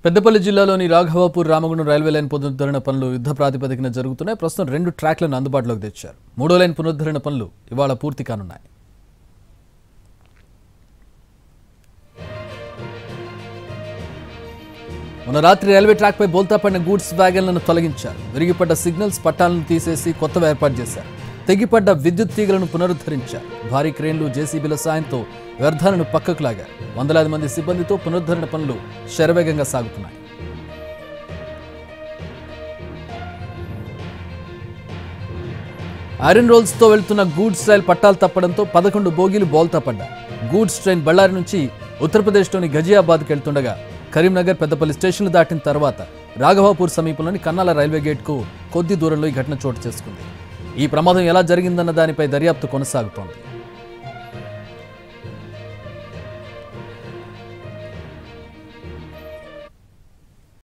పెద్దపల్లి జిల్లాలోని Raghavapur Ramagundam railway line పునరుద్ధరణ పనులు యుద్ధ ప్రాతిపదికన జరుగుతున్నాయి. ప్రస్తుతం 2 ట్రాక్లను అందుబాటులోకి తెచ్చారు. 3వ లైన్ పునరుద్ధరణ పనులు ఇవాళ పూర్తి కానున్నాయి. మొన్న రాత్రి రైల్వే ట్రాక్ పై బోల్తా పడిన గూడ్స్ వ్యాగన్లను తొలగించారు. విరిగిపడ్డ సిగ్నల్స్ పట్టాలను తీసేసి కొత్తవి ఏర్పాటు చేశారు. తెగిపడ్డ విద్యుత్ తీగలను పునరుద్ధరించారు. భారీ క్రేన్లు జేసీబీల సాయంతో వ్యర్థాలను పక్కకు లాగారు. వందలాది మంది సిబ్బందితో పునరుద్ధరణ పనులు శరవేగంగా సాగుతున్నాయి. ఐరన్ రోల్స్ తో వెళ్తున్న గూడ్స్ రైల్ పట్టాలు తప్పడంతో 11 బోగీలు బోల్తా పడ్డాయి. గూడ్స్ ట్రైన్ బళ్ళారి నుంచి ఉత్తరప్రదేశ్లోని గజియాబాద్కి వెళ్తుండగా కరీంనగర్ పెద్దపల్లి స్టేషన్లు దాటిన తర్వాత రాఘవాపూర్ సమీపంలోని కన్నాల రైల్వే గేట్కు కొద్ది దూరంలో ఈ ఘటన చోటు చేసుకుంది. ఈ ప్రమాదం ఎలా జరిగిందన్న దానిపై దర్యాప్తు కొనసాగుతోంది.